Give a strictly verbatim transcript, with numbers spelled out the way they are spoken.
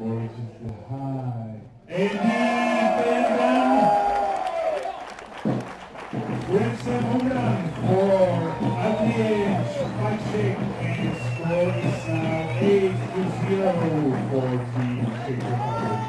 Origins the high. Andy Bellingham wins the home run for Adrian Patrick, and score is now eight to zero for Team Czech Republic.